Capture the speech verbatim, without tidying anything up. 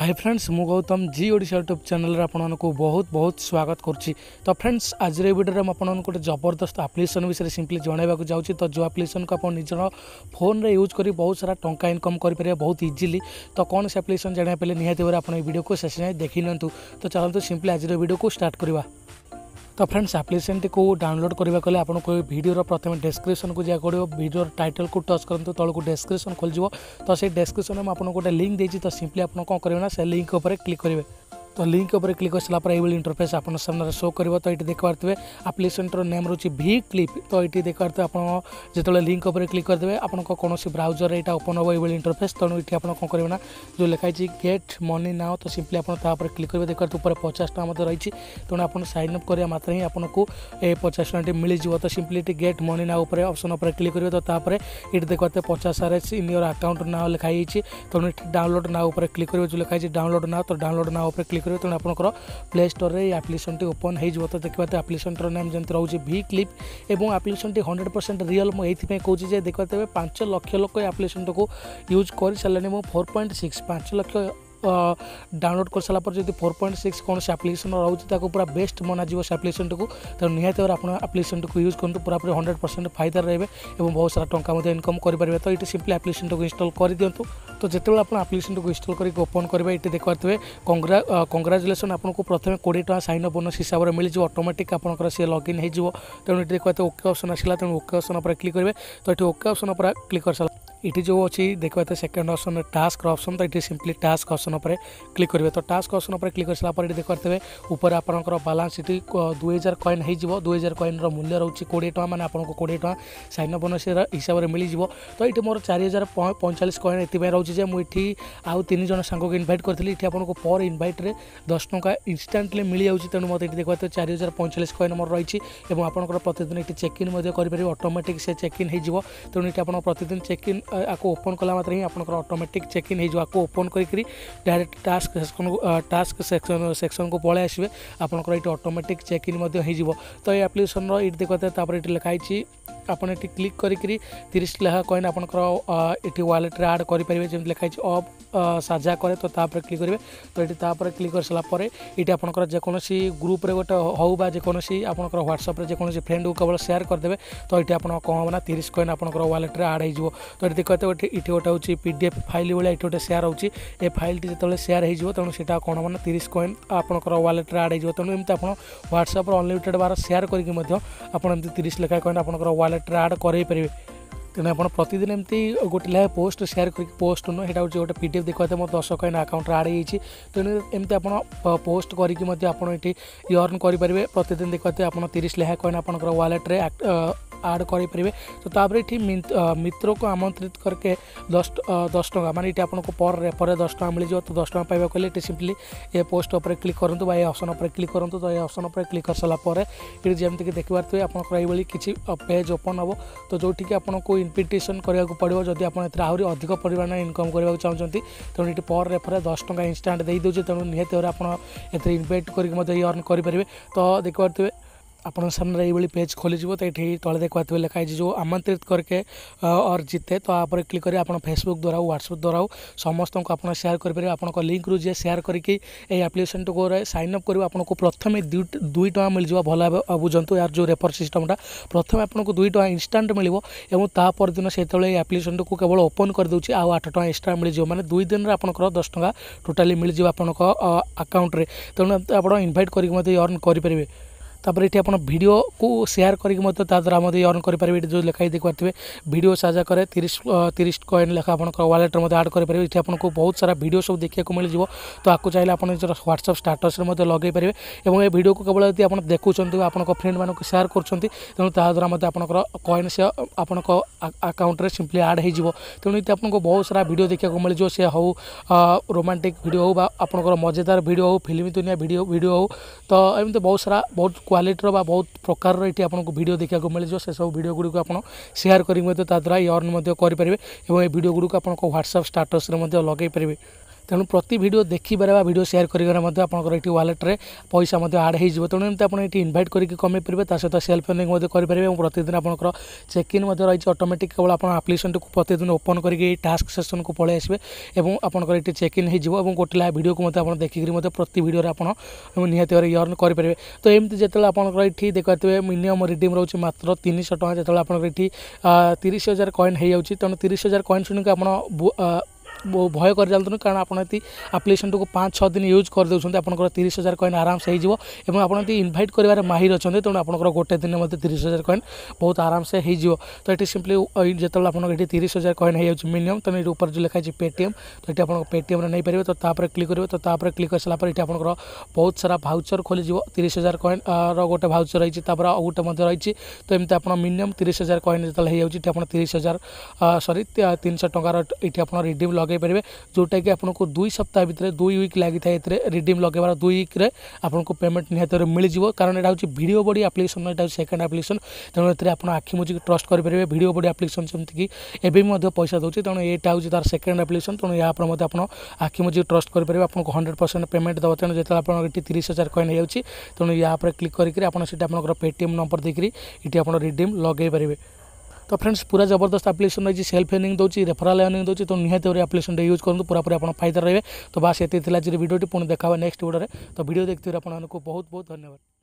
हाय friends मु Gautam ji Odisha YouTube channel रे आपन को बहुत बहुत स्वागत करुच्ची। तो फ्रेंड्स आज वीडियो में आपन गोटे जबरदस्त एप्लिकेशन विषय सिंपली जनवाक जाऊँगी। तो जो एप्लिकेशन को आप निज फोन रे यूज कर बहुत सारा टंका इनकम करेंगे बहुत इजिली। तो कौन से एप्लिकेशन जाना पहले निहाती भाव आप वीडियो को शेष जाए देखी नियंतु। तो चलते सिंपली आज वीडियो को स्टार्ट करवा। तो फ्रेंड्स एप्लिकेशन को डाउनलोड करने को आपको वीडियो प्रथम डिस्क्रिप्शन को जाए वीडियो टाइटल को टच करूँ तौक डिस्क्रिप्शन खोल। तो से डिस्क्रिप्शन में आपको गोटे लिंक देती। तो सिंपली आप कौन करेंगे ना से लिंक उपर क्लिक करेंगे। तो लिंक उपर क्लिक कर सारापर ये इंटरफेस आप सामने शो कर। तो ये देख पारे एप्लिकेशन नेम रोचे वी क्लिप। तो ये देख पारे आप जो लिंक उपर क्लिक करदे आप कौन ब्राउजर यहाँ ओपन हम ये इंटरफेस। तेणु ये आप कौन करेंगे ना जो लिखाई गेट मनी नाउ। तो सिंपली आप क्लिक करेंगे। देख पारे ऊपर पचास टाँग रही। तेणु आप साइन अप करा मात्र ही आपको ये पचास टाँग मिल जाए। तो simply get money now option उपर क्लिक करेंगे। तो ये देख पारे पचास R S in your account now लिखाई। तेणु ये डाउनलोड नाउ उपर क्लिक करेंगे। जो लिखाई डाउनलोड नाउ तो डाउनलोड नाउ उपर क्लिक करेंगे। तेणु आपंकर प्ले स्टोर रे एप्लिकेशन टी ओपन हो। तो देखते एप्लिकेशन नेम जमी रोचे वी क्लिप और एप्लिकेशन टी हंड्रेड परसेंट रियल मुझे कहूँ। देखते पांच लक्ष लोक एप्लिकेशन को यूज कर सारे मुझे फोर पॉइंट सिक्स पांच लक्ष डाउनलोड कर सारापर जो फोर पॉइंट सिक्स कौन से एप्लिकेशन रोचे पूरा बेस्ट मना से एप्लिकेशन को। तो निहाती भाव आप एप्लिकेशन को यूज करूँ पूरा पूरी हंड्रेड परसेंट फायदा रहे और बहुत सारा टंका इनकम करेंगे। तो ये सिंपली एप्लिकेशन को इंस्टॉल कर दिंतु। तो जिते आप एप्लिकेशन को इंस्टॉल करके ओपन करेंगे ये देख पारे कंग्रा कंग्राचुलेसन आपको प्रथम कोड़े टाँग साइन अप बोनस हिसाब से मिल जाए। ऑटोमेटिक आपंकर सी लॉगिन हो। तेणु ये देख पारे ओके ऑप्शन आसला। तेणु ओके ऑप्शन पर क्लिक करेंगे। तो ये ओके ऑप्शन पर क्लिक कर सारा ये जो अच्छी देख पाते सेकेंड ऑप्शन टास्क ऑप्शन। तो ये सिंपली टास्क ऑप्शन पर क्लिक करेंगे। तो टास्क ऑप्शन पर क्लिक कर सारापर ये देख पारे ऊपर आपंकर बालांस ये दुई हजार कॉइन हो। दुई हजार कॉइन मूल्य रोचे कोड़े टाँग मैंने आपको कोड़े टाँग साइन अप बोनस हिसाब से मिल जाए। तो ये मोर चार हजार पैंतालीस कॉइन ये रोचे मुझे आउ तीन जन सांग को इनभाइट करी। ये आपको पर इनभाइट रे दस टंका इनस्टांटली मिल जाऊँगी। तेणु मत ये देख पाते चार हजार पैंतालीस कॉइन मोर रही और आपंकर प्रतिदिन ये चेक इन करेंगे। ऑटोमेटिक से चेक इन हो। तेणु ये आप प्रतिदिन चेक इन आपको ओपन कला मात्र ही आपंकर ऑटोमेटिक चेक इन हो। आपको ओपन करी direct task section task section section को पलि आसवे आपंकर ये ऑटोमेटिक चेक इन हो। तो ये एप्लिकेशन ये देख पाते ये लिखाई आपन ये क्लिक करी तीस लेखा कॉइन आपंकर ये वालेट रे ऐड करेंगे। जमी लिखाई अब साझा करे। तो तापर क्लिक करेंगे। तो ये क्लिक कर सारापर ये आपंकर जेकोसी ग्रुप रे गोटे हो जेकोसी आपंकर व्हाट्सएप रे जेकोसी फ्रेंड को केवल शेयर करदे। तो ये आप कौन हम ना तीस कॉइन आपंकर वालेट रे ऐड हो। तो ये देखते ये गोटे हूँ पीडीएफ फाइल भाई ये गोटे शेयर होची। ए फाइल जो शेयर हो तेणु से कौन हम ना तीस कॉइन आपंकर वालेट रे ऐड हो। तेणु एमती आप व्हाट्सएप अनलिमिटेड बार शेयर करके तीस लेखा कॉइन आपंकर वालेट रे ऐड करेंगे। तेणु आप प्रतिदिन एमती गोटे लेखा पोस्ट शेयर कर पोस्ट नुह यहाँ हूँ गोटे पीडीएफ देखते मोर दस कॉइन अकाउंट ऐड होती। तेणु एमती आप पोस्ट करके अर्न करेंगे। प्रतिदिन देखते आप तीस लेखा कॉइन आपंकर वालेट रे ऐड करेंगे। तो तापर ये मित्र को आमंत्रित करके दस दस टंका माने ये आपको पर रेफर दस टंका मिल जाए। तो दस टंका पाइबा कले ये सिंपली ये पोस्ट उपर क्लिक करूँ ये ऑप्शन उपर क्लिक करूँ। तो ये ऑप्शन उपर क्लिक कर सारापर ये जमीक देखिए आपंकर ये किसी पेज ओपन हम। तो जोटि आपको इनविटेशन करा पड़ो जदि आप आहरी अधिक परिमाण इनकम करने चाहते। तेणु ये पर रेफर दस टंका इनस्टांट दे दूसरे। तेणु निहत आप इनवाइट करके अर्न करेंगे। तो देख पारे आपन सामने ये पेज खोल। तो ये तले देख पाते लिखाई जो आमंत्रित करके और जीते। तो आप क्लिक करेंगे आप फेसबुक द्वारा व्हाट्सएप द्वारा समस्त को आप शेयर करेंगे। आप लिंक रू जी शेयर करके एप्लिकेशन को साइन अप करेंगे। आपको प्रथम दुई टଙ୍କା मिल जाए। भल बुझंतु यार जो रेफर सिस्टमटा प्रथम आपको दुई टଙ୍କା इनस्टांट मिल और तापर दिन से एप्लिकेशन को केवल ओपन कर दूसरी आउ आठ टଙ୍କା एक्सट्रा मिल जाए। मैंने दुई दिन में आपंकर दस टଙ୍କା टोटाली मिल जाए आप अकाउंट रे। तेणु आप इनभाइट करके अर्न करेंगे। तापर ये आप वीडियो को शेयर करके द्वारा अर्न करेंगे। जो लिखाई देख पारे वीडियो साझा करे तीस तीस कॉइन लेखा आप वालेट में ऐड करेंगे। ये आपको बहुत सारा वीडियो सब देखा मिल जाए। तो आपको चाहिए आप व्हाट्सएप स्टाटस लगे पारे और ये वीडियो को केवल यदि आप देखुं आप फ्रेंड मानक शेयर कर। तेणु द्वारा आपंकर कॉइन से आप अकाउंट रे सिंपली ऐड हो। तेणु ये आपको बहुत सारा वीडियो देखा मिल जाए। सी हो रोमांटिक वीडियो हो आपंकर मजेदार वीडियो हो फिल्म दुनिया वीडियो वीडियो हो। तो एमती बहुत सारा बहुत क्वालिटी बा बहुत प्रकार ये आपको वीडियो देखा मिल जाए। से सब वीडियो गुड़िक आप शेयर करके द्वारा अर्न करेंगे और ये वीडियो गुड़िक आप व्हाट्सएप स्टाटस लगे पारे। तेणु प्रति वीडियो देखिबार बा वीडियो शेयर करिबार मध्ये आपनकर एठी वालेट रे पैसा मध्ये ऐड हे जिवो। तेणु एमते आपण एठी इनवाइट करके कमे परिबे ता सहित सेल्फ अर्निंग मध्ये करि परिबे। प्रतिदिन आपनकर चेक इन मध्ये रही ऑटोमेटिक केवल आपण एप्लिकेशन को प्रतिदिन ओपन करके टास्क सेक्शन को पळे आसबे एवं आपनकर एठी चेक इन हे जिवो एवं गोटला वीडियो को मध्ये आपण देखि मध्ये प्रति वीडियो रे आपण निहाती भाବରେ अर्न करि परिबे। तो एमते जेतले आपनकर एठी देखते मिनिमम रिडीम रहउची मात्र तीन सौ टका जेतले आपनकर एठी तीस हज़ार कॉइन हे जाउची। तेणु तीस हज़ार कॉइन सुनिक आपण भय कर जातु कारण आप आप्लिकेसन को पाँच छः दिन यूज कर देते आप तीस हज़ार कॉइन आराम से हो आप इनभाइट कर माहिर अच्छा तेणु आप गोटे दिन में तीस हज़ार कॉइन बहुत आराम से हो। तो ये सिंपली जो आप तीस हज़ार कॉइन हो मिनिमम तो ये ऊपर जो लिखाई पेटीएम तो ये आप पेटीएम नहीं पारे तो तापर क्लिक करेंगे तो तापर क्लिक कर सारापर ये आप बहुत सारा भाउचर खोली तीस हज़ार कॉइन रोटे भाउचर रही गोटे रही। तो एमती आप मिनिमम तीस हज़ार कॉइन जो आप तीस हज़ार सरी तीन सौ टकार ये आप रिडीम लगे पारे जोटा कि आपको दुई सप्ताह भितर दुई वीक लगी था रिडीम लगेबार दुई वीक्रे आपको पेमेंट निहत मिल जाव कारण यहाँ हूँ वीडियो बॉडी एप्लिकेशन यहाँ सेकेंड एप्लिकेशन तेणु ये आप आखि मुझे ट्रस्ट करेंगे वीडियो बॉडी एप्लिकेशन जमीक एवं पैसा दूसरी तेणु यहाँ हूँ तार सेकेंड एप्लिकेशन तेणु यहाँ पर आप आखि मुझे ट्रस्ट करेंगे आपको हंड्रेड परसेंट पेमेंट देव। तेणु जो आप तीस हज़ार कॉइन हो तेणु यहाँ पर क्लिक करके आप पेटीएम नंबर देकर ये आप रिडीम लगे पारे। तो फ्रेंड्स पूरा जबरदस्त एप्लिकेशन रही सेल्फ अर्निंग दूसरी रेफराल अर्निंग दूसरी तो निहत एप्लिकेशन यूज करूँ पूरा पूरा आप फायदा रहे। तो बास ये वीडियो पुणी देखा नेक्स्ट वीडियो। तो वीडियो देखते आपको बहुत बहुत धन्यवाद।